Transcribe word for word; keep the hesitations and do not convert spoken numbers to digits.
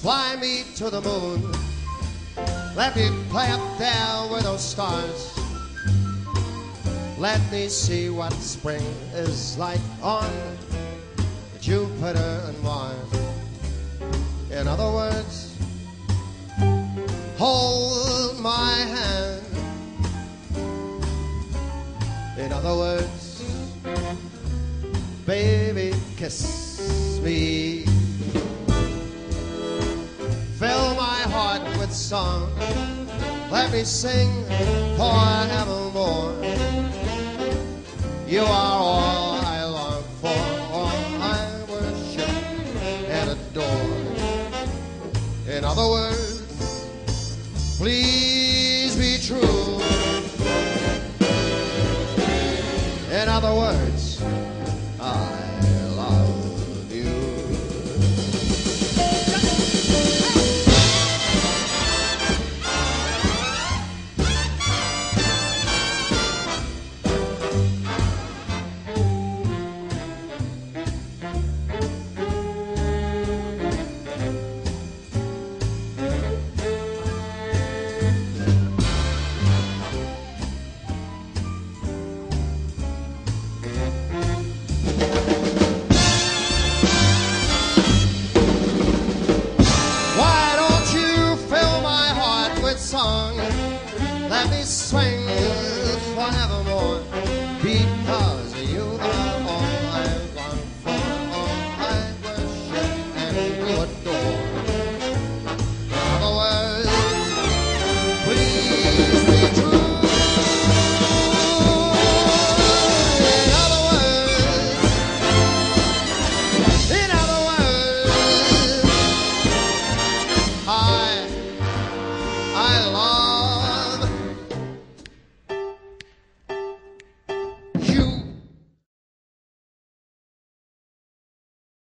Fly me to the moon. Let me play up there with those stars. Let me see what spring is like on Jupiter and Mars. In other words, hold my hand. In other words, baby, kiss me. Fill my heart with song. Let me sing forevermore. You are all I long for, all I worship and adore. In other words, please be true. In other words, I love you. Song, let me swing forevermore, because you are all I want for, all I worship and adore.